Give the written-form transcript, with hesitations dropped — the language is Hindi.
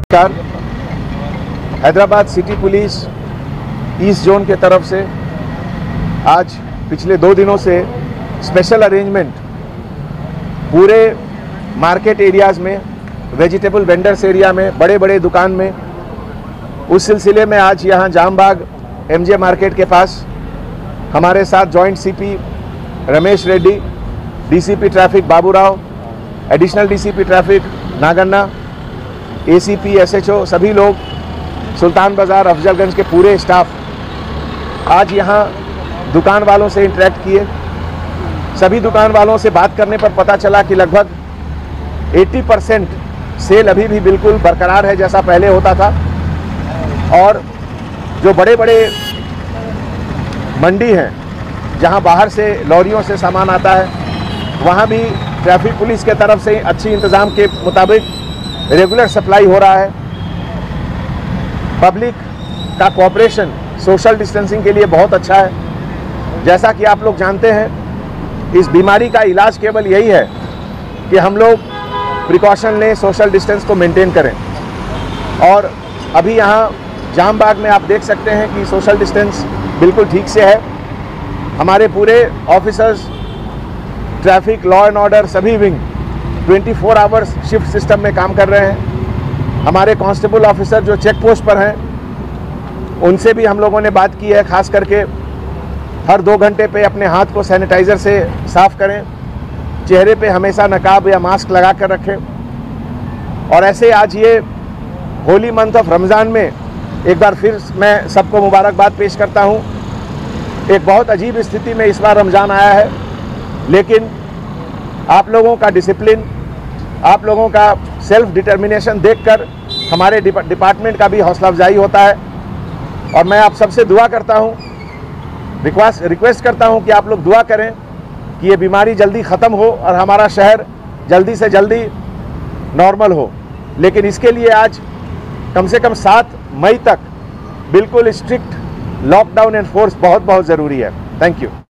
नमस्कार। Hyderabad city police east zone के तरफ से आज पिछले 2 दिनों से स्पेशल अरेंजमेंट पूरे मार्केट एरियाज़ में, वेजिटेबल वेंडर्स एरिया में, बड़े बड़े दुकान में, उस सिलसिले में आज यहाँ जामबाग एमजे मार्केट के पास हमारे साथ joint CP Ramesh Reddy, DCP traffic Baburao, additional DCP traffic Naganna, ACP, SHO, सभी लोग, सुल्तान बाज़ार, अफजलगंज के पूरे स्टाफ आज यहाँ दुकान वालों से इंटरेक्ट किए। सभी दुकान वालों से बात करने पर पता चला कि लगभग 80% सेल अभी भी बिल्कुल बरकरार है जैसा पहले होता था। और जो बड़े बड़े मंडी हैं जहाँ बाहर से लॉरियों से सामान आता है, वहाँ भी ट्रैफिक पुलिस के तरफ से अच्छी इंतज़ाम के मुताबिक रेगुलर सप्लाई हो रहा है। पब्लिक का कोऑपरेशन सोशल डिस्टेंसिंग के लिए बहुत अच्छा है। जैसा कि आप लोग जानते हैं, इस बीमारी का इलाज केवल यही है कि हम लोग प्रिकॉशन लें, सोशल डिस्टेंस को मेंटेन करें। और अभी यहाँ जामबाग में आप देख सकते हैं कि सोशल डिस्टेंस बिल्कुल ठीक से है। हमारे पूरे officers, traffic, law and order, सभी विंग 24 आवर्स शिफ्ट सिस्टम में काम कर रहे हैं। हमारे कांस्टेबल ऑफिसर जो चेक पोस्ट पर हैं, उनसे भी हम लोगों ने बात की है, खास करके हर 2 घंटे पे अपने हाथ को सैनिटाइज़र से साफ़ करें, चेहरे पे हमेशा नकाब या मास्क लगा कर रखें। और ऐसे आज ये होली मंथ ऑफ रमज़ान में एक बार फिर मैं सबको मुबारकबाद पेश करता हूँ। एक बहुत अजीब स्थिति में इस बार रमज़ान आया है, लेकिन आप लोगों का डिसिप्लिन, आप लोगों का सेल्फ डिटर्मिनेशन देखकर हमारे डिपार्टमेंट का भी हौसला अफजाई होता है। और मैं आप सबसे दुआ करता हूँ, रिक्वेस्ट करता हूँ कि आप लोग दुआ करें कि ये बीमारी जल्दी ख़त्म हो और हमारा शहर जल्दी से जल्दी नॉर्मल हो। लेकिन इसके लिए आज कम से कम 7 मई तक बिल्कुल स्ट्रिक्ट लॉकडाउन एनफोर्स बहुत ज़रूरी है। Thank you.